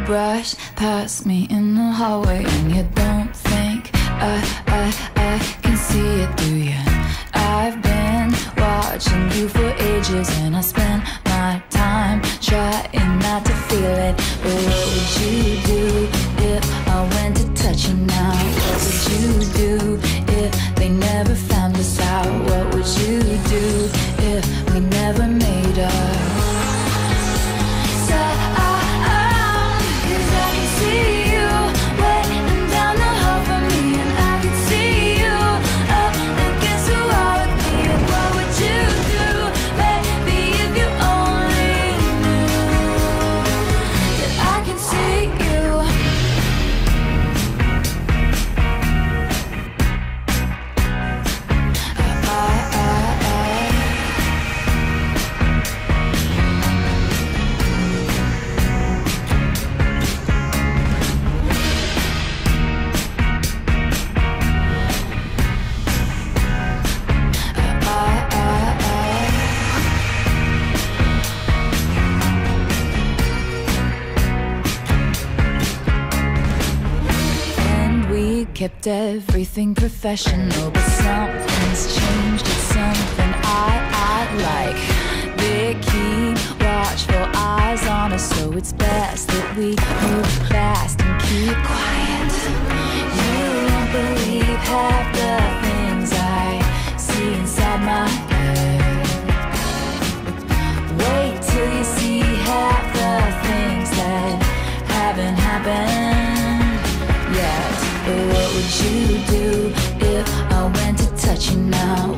brush past me in the hallway, and you don't think I can see it, do you? I've been watching you for ages, and I spend my time trying not to feel it. But what would you do if I went to touch you now? What would you do if they never found us out? What would you do if we never made up? Kept everything professional, but something's changed. It's something I like. They keep watchful eyes on us, so it's best that we move fast and keep quiet. You won't believe half the things I see inside my head. Wait till you see half the things that haven't happened yet. But what would you do if I went to touch you now?